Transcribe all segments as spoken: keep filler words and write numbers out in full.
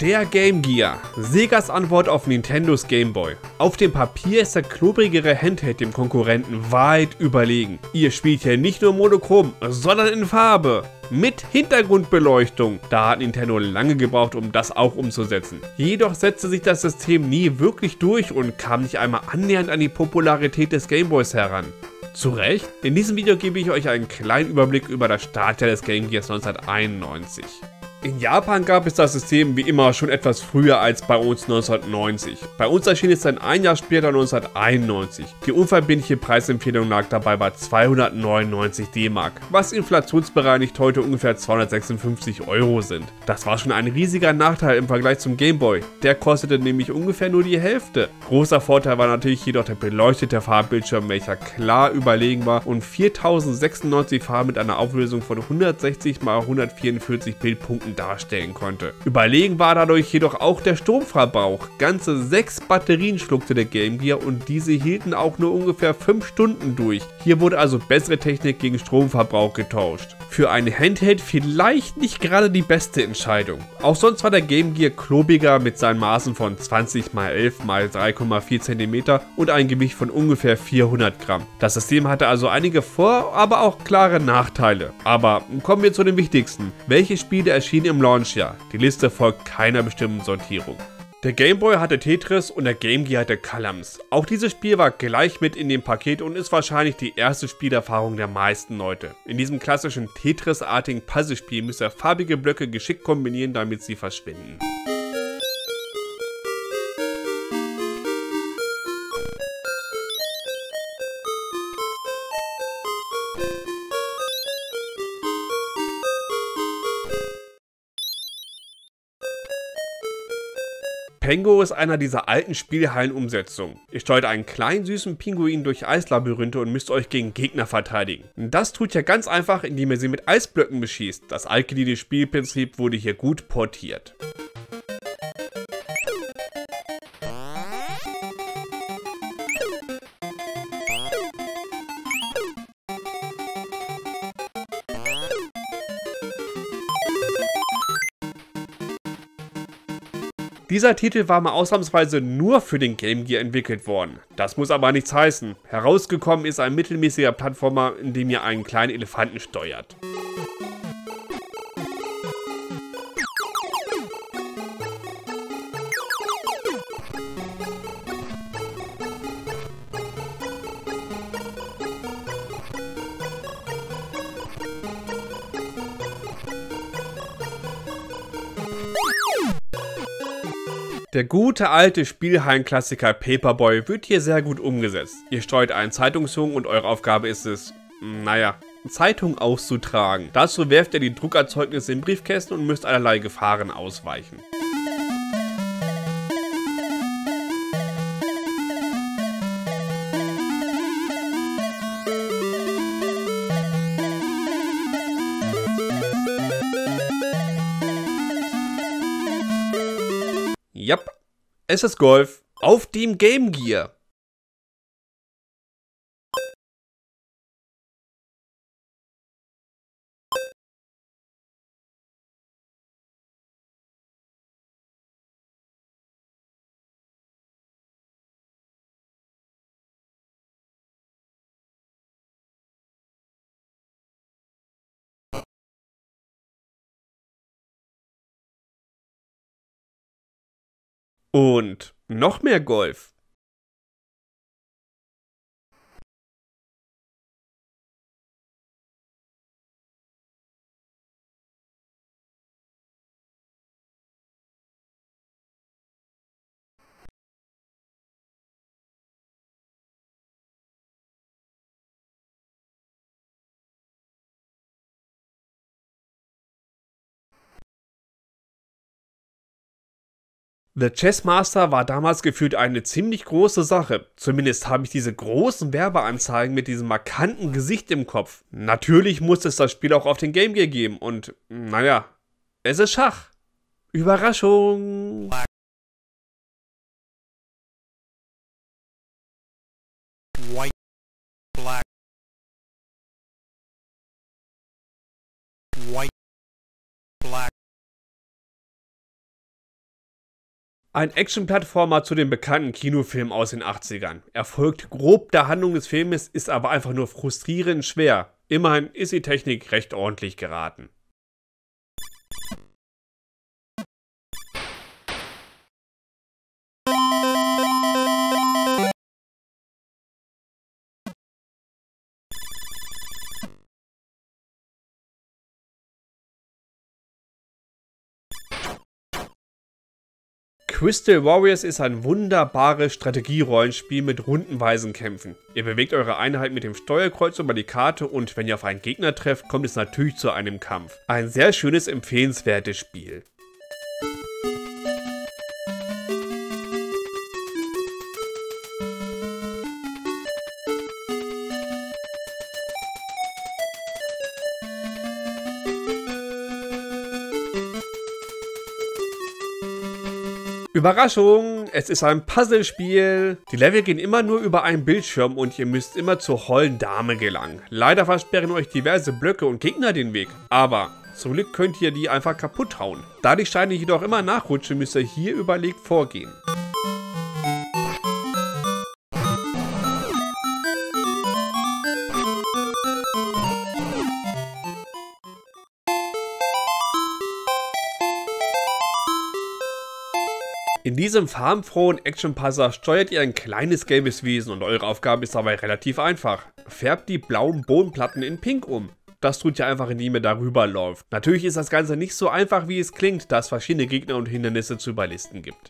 Der Game Gear. Segas Antwort auf Nintendos Game Boy. Auf dem Papier ist der klobrigere Handheld dem Konkurrenten weit überlegen. Ihr spielt hier nicht nur monochrom, sondern in Farbe. Mit Hintergrundbeleuchtung. Da hat Nintendo lange gebraucht, um das auch umzusetzen. Jedoch setzte sich das System nie wirklich durch und kam nicht einmal annähernd an die Popularität des Game Boys heran. Zu Recht? In diesem Video gebe ich euch einen kleinen Überblick über das Startjahr des Game Gears neunzehnhunderteinundneunzig. In Japan gab es das System wie immer schon etwas früher als bei uns neunzehnhundertneunzig. Bei uns erschien es dann ein Jahr später neunzehnhunderteinundneunzig. Die unverbindliche Preisempfehlung lag dabei bei zweihundertneunundneunzig D-Mark, was inflationsbereinigt heute ungefähr zweihundertsechsundfünfzig Euro sind. Das war schon ein riesiger Nachteil im Vergleich zum Game Boy. Der kostete nämlich ungefähr nur die Hälfte. Großer Vorteil war natürlich jedoch der beleuchtete Farbbildschirm, welcher klar überlegen war und viertausendsechsundneunzig Farben mit einer Auflösung von hundertsechzig mal hundertvierundvierzig Bildpunkten darstellen konnte. Überlegen war dadurch jedoch auch der Stromverbrauch. Ganze sechs Batterien schluckte der Game Gear und diese hielten auch nur ungefähr fünf Stunden durch. Hier wurde also bessere Technik gegen Stromverbrauch getauscht. Für ein Handheld vielleicht nicht gerade die beste Entscheidung. Auch sonst war der Game Gear klobiger mit seinen Maßen von zwanzig mal elf mal drei Komma vier Zentimeter und ein Gewicht von ungefähr vierhundert Gramm. Das System hatte also einige Vor-, aber auch klare Nachteile. Aber kommen wir zu den wichtigsten. Welche Spiele erschienen im Launchjahr? Die Liste folgt keiner bestimmten Sortierung. Der Game Boy hatte Tetris und der Game Gear hatte Columns. Auch dieses Spiel war gleich mit in dem Paket und ist wahrscheinlich die erste Spielerfahrung der meisten Leute. In diesem klassischen Tetris-artigen Puzzlespiel müsst ihr farbige Blöcke geschickt kombinieren, damit sie verschwinden. Pengo ist einer dieser alten Spielhallen-Umsetzungen. Ihr steuert einen kleinen süßen Pinguin durch Eislabyrinthe und müsst euch gegen Gegner verteidigen. Das tut ihr ganz einfach, indem ihr sie mit Eisblöcken beschießt. Das altgediente Spielprinzip wurde hier gut portiert. Dieser Titel war mal ausnahmsweise nur für den Game Gear entwickelt worden. Das muss aber nichts heißen. Herausgekommen ist ein mittelmäßiger Plattformer, in dem ihr einen kleinen Elefanten steuert. Der gute alte Spielhallenklassiker Paperboy wird hier sehr gut umgesetzt. Ihr steuert einen Zeitungsjungen und eure Aufgabe ist es, naja, Zeitung auszutragen. Dazu werft ihr die Druckerzeugnisse in Briefkästen und müsst allerlei Gefahren ausweichen. Yep, es ist Golf auf dem Game Gear. Und noch mehr Golf. The Chess Master war damals gefühlt eine ziemlich große Sache. Zumindest habe ich diese großen Werbeanzeigen mit diesem markanten Gesicht im Kopf. Natürlich muss es das Spiel auch auf den Game Gear geben und, naja, es ist Schach. Überraschung! White, black, white, black. Ein Action-Plattformer zu den bekannten Kinofilmen aus den achtzigern. Er folgt grob der Handlung des Filmes, ist aber einfach nur frustrierend schwer. Immerhin ist die Technik recht ordentlich geraten. Crystal Warriors ist ein wunderbares Strategie-Rollenspiel mit rundenweisen Kämpfen. Ihr bewegt eure Einheit mit dem Steuerkreuz über die Karte und wenn ihr auf einen Gegner trefft, kommt es natürlich zu einem Kampf. Ein sehr schönes, empfehlenswertes Spiel. Überraschung! Es ist ein Puzzlespiel. Die Level gehen immer nur über einen Bildschirm und ihr müsst immer zur hollen Dame gelangen. Leider versperren euch diverse Blöcke und Gegner den Weg, aber zum Glück könnt ihr die einfach kaputt hauen. Da die Steine jedoch immer nachrutschen, müsst ihr hier überlegt vorgehen. In diesem farbenfrohen Action-Puzzler steuert ihr ein kleines gelbes Wesen und eure Aufgabe ist dabei relativ einfach. Färbt die blauen Bodenplatten in pink um. Das tut ihr einfach, indem ihr darüber läuft. Natürlich ist das Ganze nicht so einfach, wie es klingt, da es verschiedene Gegner und Hindernisse zu überlisten gibt.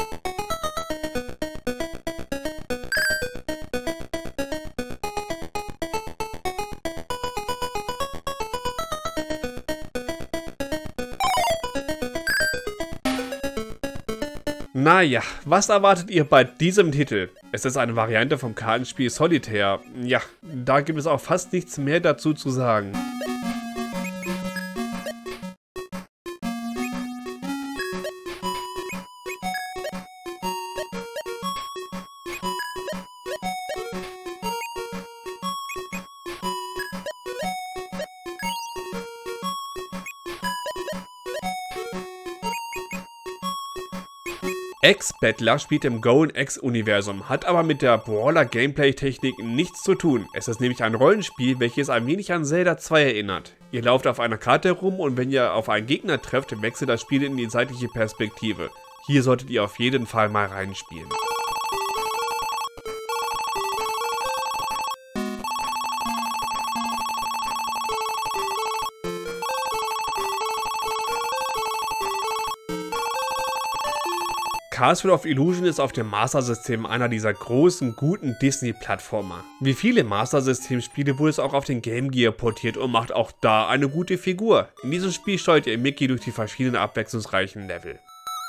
Naja, was erwartet ihr bei diesem Titel? Es ist eine Variante vom Kartenspiel Solitaire. Ja, da gibt es auch fast nichts mehr dazu zu sagen. X-Battler spielt im Golden Axe-Universum, hat aber mit der Brawler-Gameplay-Technik nichts zu tun. Es ist nämlich ein Rollenspiel, welches ein wenig an Zelda zwei erinnert. Ihr lauft auf einer Karte herum und wenn ihr auf einen Gegner trefft, wechselt das Spiel in die seitliche Perspektive. Hier solltet ihr auf jeden Fall mal reinspielen. Castle of Illusion ist auf dem Master System einer dieser großen, guten Disney-Plattformer. Wie viele Master System-Spiele wurde es auch auf den Game Gear portiert und macht auch da eine gute Figur. In diesem Spiel steuert ihr Mickey durch die verschiedenen abwechslungsreichen Level.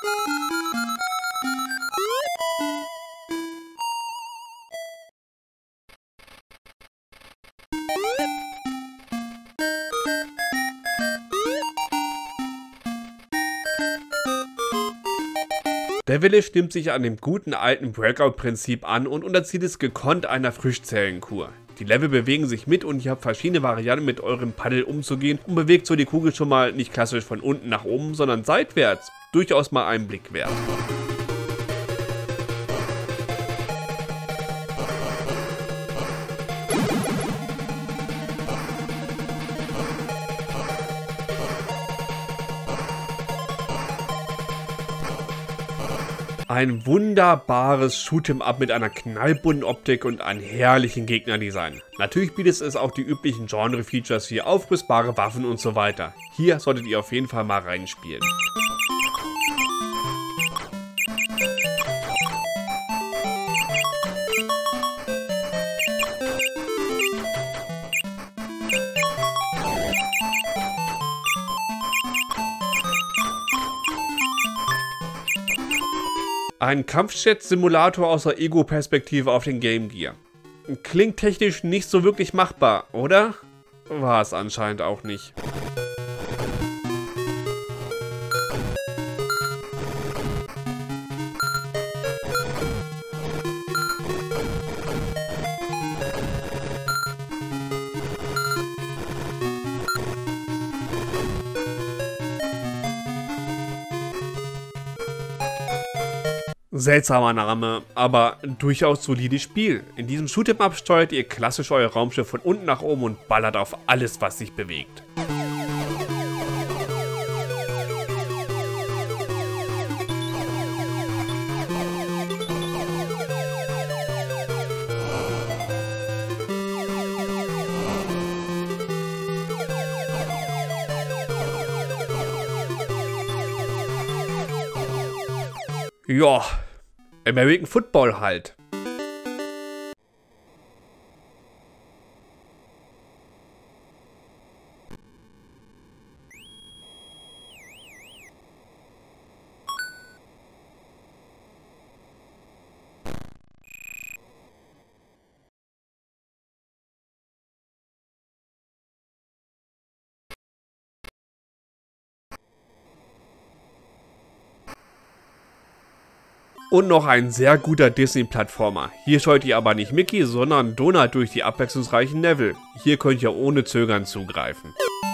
Der Village nimmt sich an dem guten alten Breakout-Prinzip an und unterzieht es gekonnt einer Frischzellenkur. Die Level bewegen sich mit und ihr habt verschiedene Varianten mit eurem Paddel umzugehen und bewegt so die Kugel schon mal nicht klassisch von unten nach oben, sondern seitwärts. Durchaus mal einen Blick wert. Ein wunderbares Shoot'em-up mit einer knallbunten Optik und einem herrlichen Gegnerdesign. Natürlich bietet es auch die üblichen Genre-Features wie aufrüstbare Waffen und so weiter. Hier solltet ihr auf jeden Fall mal reinspielen. Ein Kampfjet-Simulator aus der Ego-Perspektive auf den Game Gear. Klingt technisch nicht so wirklich machbar, oder? War es anscheinend auch nicht. Seltsamer Name, aber durchaus solides Spiel. In diesem Shoot'em-up steuert ihr klassisch euer Raumschiff von unten nach oben und ballert auf alles, was sich bewegt. Ja, American Football halt. Und noch ein sehr guter Disney-Plattformer. Hier scheut ihr aber nicht Mickey, sondern Donald durch die abwechslungsreichen Level. Hier könnt ihr ohne Zögern zugreifen.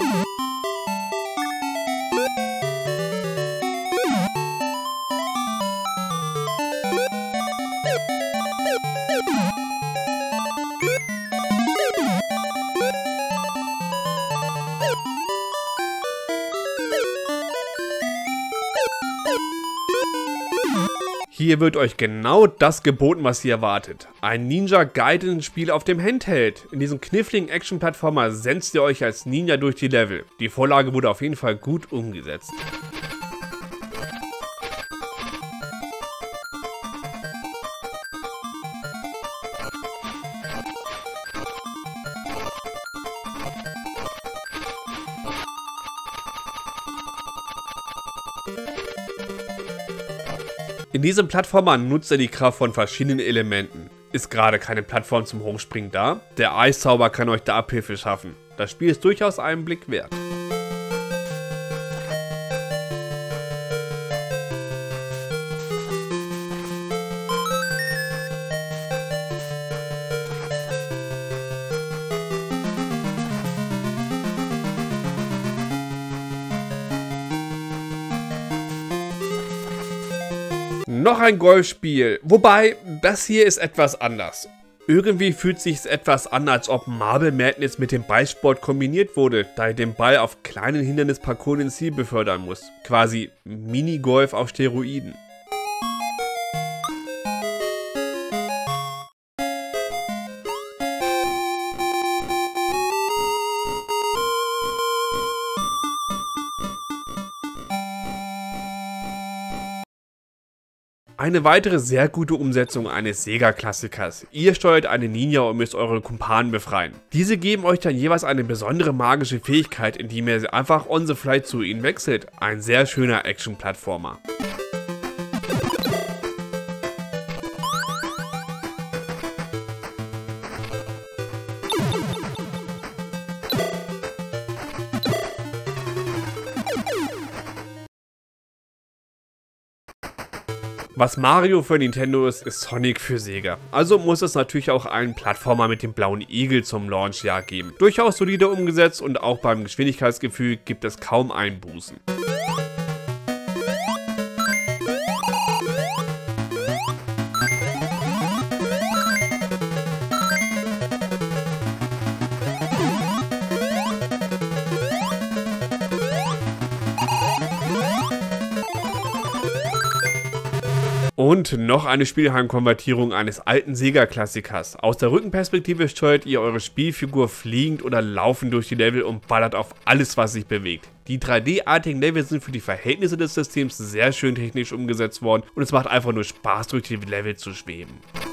Hier wird euch genau das geboten, was ihr erwartet. Ein Ninja-Gaiden-Spiel auf dem Handheld. In diesem kniffligen Action-Plattformer senzt ihr euch als Ninja durch die Level. Die Vorlage wurde auf jeden Fall gut umgesetzt. In diesem Plattformer nutzt er die Kraft von verschiedenen Elementen. Ist gerade keine Plattform zum Hochspringen da? Der Eiszauber kann euch da Abhilfe schaffen. Das Spiel ist durchaus einen Blick wert. Noch ein Golfspiel, wobei das hier ist etwas anders. Irgendwie fühlt sich's etwas an, als ob Marble Madness mit dem Ballsport kombiniert wurde, da ihr den Ball auf kleinen Hindernisparcours ins Ziel befördern muss. Quasi Minigolf auf Steroiden. Eine weitere sehr gute Umsetzung eines Sega-Klassikers. Ihr steuert eine Ninja und müsst eure Kumpanen befreien. Diese geben euch dann jeweils eine besondere magische Fähigkeit, indem ihr einfach on the fly zu ihnen wechselt. Ein sehr schöner Action-Plattformer. Was Mario für Nintendo ist, ist Sonic für Sega. Also muss es natürlich auch einen Plattformer mit dem blauen Igel zum Launchjahr geben. Durchaus solide umgesetzt und auch beim Geschwindigkeitsgefühl gibt es kaum Einbußen. Und noch eine Spielheimkonvertierung eines alten Sega-Klassikers. Aus der Rückenperspektive steuert ihr eure Spielfigur fliegend oder laufend durch die Level und ballert auf alles, was sich bewegt. Die drei D-artigen Level sind für die Verhältnisse des Systems sehr schön technisch umgesetzt worden und es macht einfach nur Spaß, durch die Level zu schweben.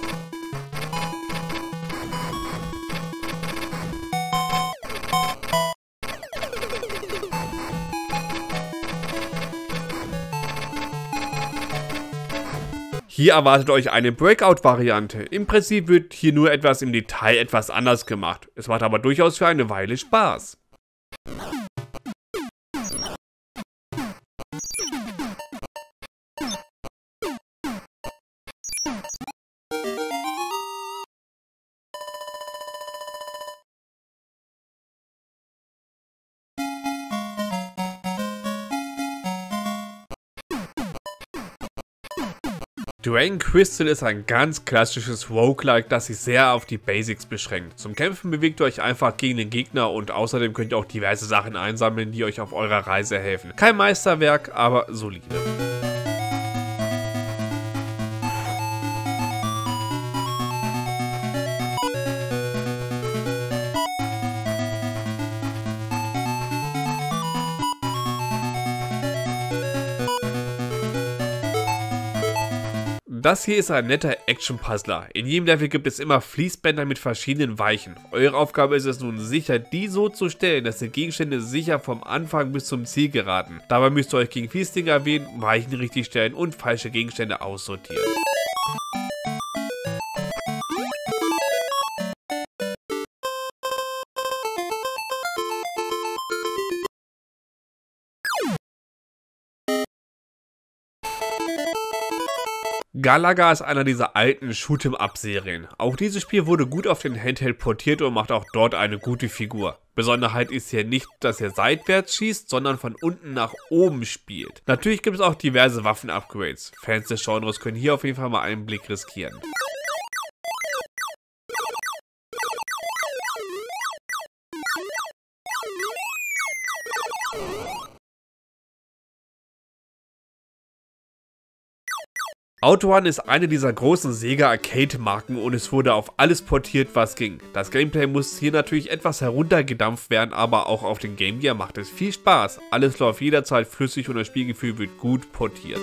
Hier erwartet euch eine Breakout-Variante. Im Prinzip wird hier nur etwas im Detail etwas anders gemacht. Es macht aber durchaus für eine Weile Spaß. Dragon Crystal ist ein ganz klassisches Roguelike, das sich sehr auf die Basics beschränkt. Zum Kämpfen bewegt ihr euch einfach gegen den Gegner und außerdem könnt ihr auch diverse Sachen einsammeln, die euch auf eurer Reise helfen. Kein Meisterwerk, aber solide. Das hier ist ein netter Action-Puzzler. In jedem Level gibt es immer Fließbänder mit verschiedenen Weichen. Eure Aufgabe ist es nun sicher, die so zu stellen, dass die Gegenstände sicher vom Anfang bis zum Ziel geraten. Dabei müsst ihr euch gegen Fließdinger wählen, Weichen richtig stellen und falsche Gegenstände aussortieren. Galaga ist einer dieser alten Shoot'em-up-Serien. Auch dieses Spiel wurde gut auf den Handheld portiert und macht auch dort eine gute Figur. Besonderheit ist hier nicht, dass ihr seitwärts schießt, sondern von unten nach oben spielt. Natürlich gibt es auch diverse Waffen-Upgrades. Fans des Genres können hier auf jeden Fall mal einen Blick riskieren. Outrun ist eine dieser großen Sega-Arcade-Marken und es wurde auf alles portiert, was ging. Das Gameplay muss hier natürlich etwas heruntergedampft werden, aber auch auf den Game Gear macht es viel Spaß. Alles läuft jederzeit flüssig und das Spielgefühl wird gut portiert.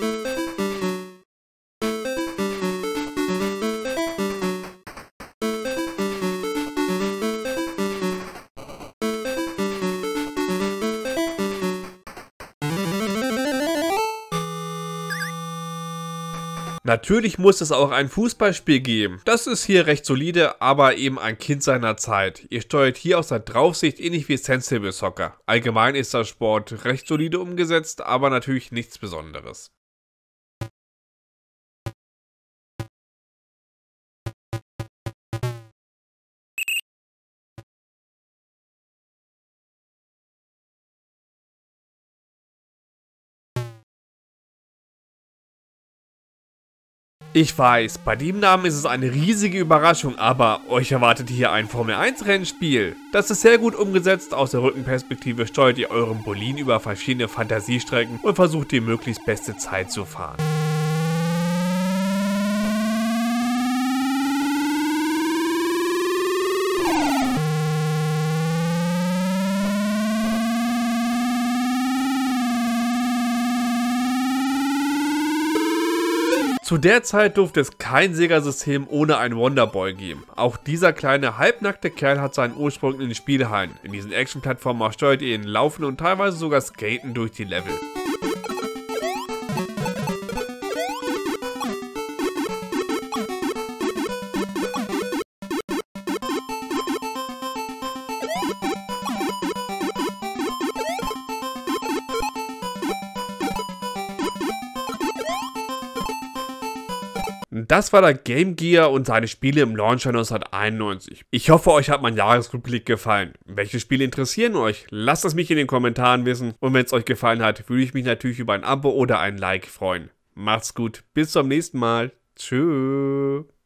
Natürlich muss es auch ein Fußballspiel geben. Das ist hier recht solide, aber eben ein Kind seiner Zeit. Ihr steuert hier aus der Draufsicht ähnlich wie Sensible Soccer. Allgemein ist der Sport recht solide umgesetzt, aber natürlich nichts Besonderes. Ich weiß, bei dem Namen ist es eine riesige Überraschung, aber euch erwartet hier ein Formel eins Rennspiel. Das ist sehr gut umgesetzt, aus der Rückenperspektive steuert ihr euren Boliden über verschiedene Fantasiestrecken und versucht die möglichst beste Zeit zu fahren. Zu der Zeit durfte es kein Sega-System ohne ein Wonderboy geben. Auch dieser kleine, halbnackte Kerl hat seinen Ursprung in den Spielhallen. In diesen Action-Plattformen steuert ihr ihn laufen und teilweise sogar skaten durch die Level. Das war der Game Gear und seine Spiele im Launcher neunzehnhunderteinundneunzig. Ich hoffe, euch hat mein Jahresrückblick gefallen. Welche Spiele interessieren euch? Lasst es mich in den Kommentaren wissen. Und wenn es euch gefallen hat, würde ich mich natürlich über ein Abo oder ein Like freuen. Macht's gut, bis zum nächsten Mal. Tschüss.